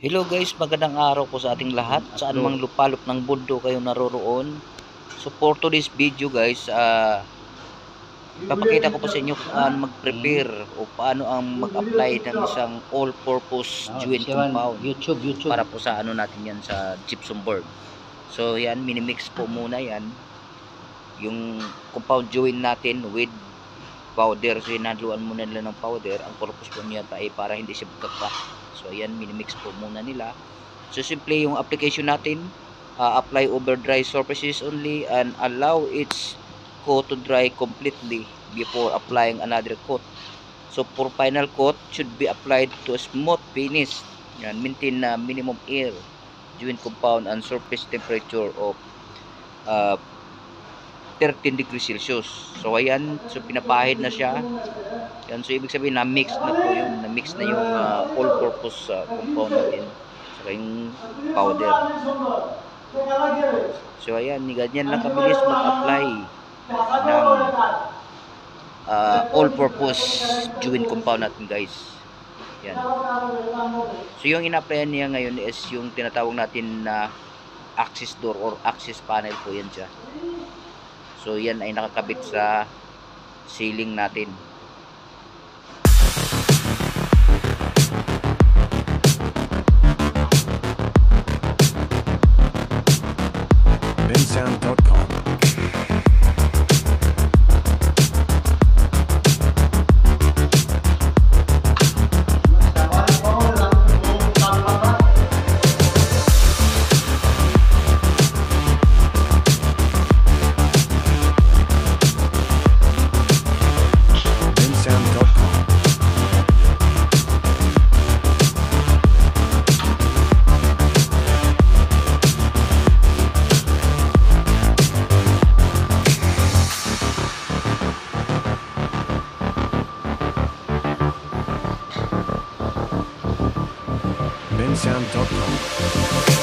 Hello guys, magandang araw po sa ating lahat. Saan mang lupalop ng mundo kayo naroroon. So for today's video guys, ipapakita ko po sa inyo kung paano mag-prepare o paano ang mag-apply ng isang all-purpose joint compound YouTube. para po sa ano natin yan, sa gypsum board. So yan, minimix po muna yan yung compound joint natin with powder. So hinadluan muna nila ng powder. Ang purpose po niya ay para hindi siya bugaka. So ayan, minimix po muna nila. So simple yung application natin, apply over dry surfaces only and allow its coat to dry completely before applying another coat. So for final coat should be applied to a smooth finish. Yan, maintain na minimum air joint compound and surface temperature of 13 degrees Celsius. So ayan, so pinapahid na siya. Yan, so ibig sabihin na mix na po yun, na mix na yung all-purpose compound natin saka yung powder. So ayan, ganyan lang kabilis mag-apply ng all-purpose joint compound natin guys. Yan. So yung ina-applyan niya ngayon is yung tinatawag natin na access door or access panel po yan siya. So yan ay nakakabit sa ceiling natin. Bensound.com. Bensound.com.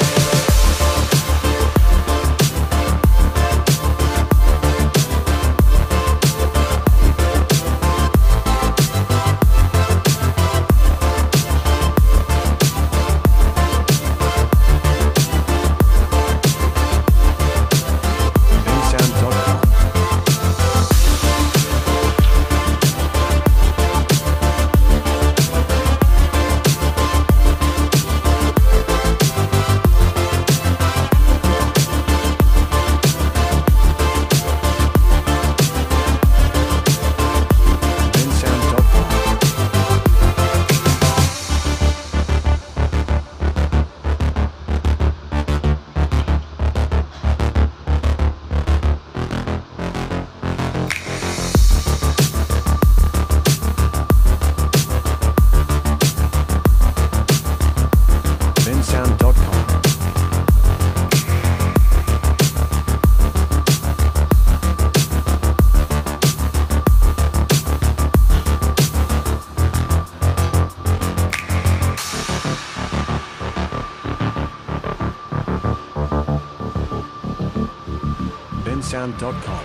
Bensound.com.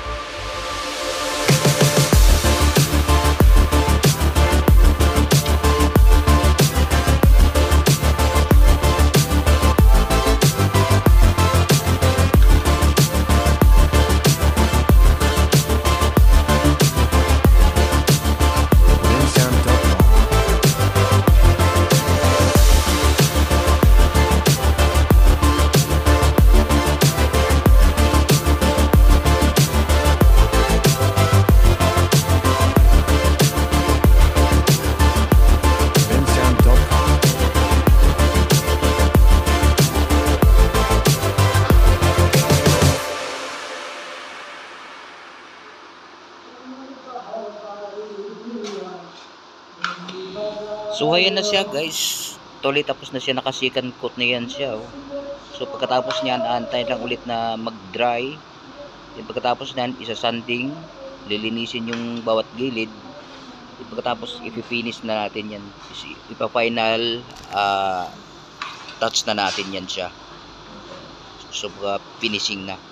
So ayan na siya guys. Tuloy tapos na siya, nakasikan coat na yan siya. Oh. So pagkatapos niyan, antay lang ulit na mag-dry. Yung pagkatapos niyan, isa-sanding, lilinisin yung bawat gilid. Yung pagkatapos ipi-finish na natin yan. Ipa-final touch na natin yan siya. So finishing na.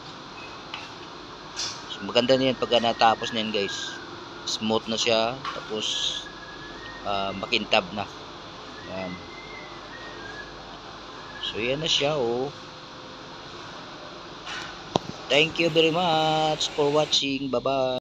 So maganda na yan pagka natapos na yan guys. Smooth na siya, tapos makintab na. Yan. So yan na siya oh. Thank you very much for watching. Bye-bye.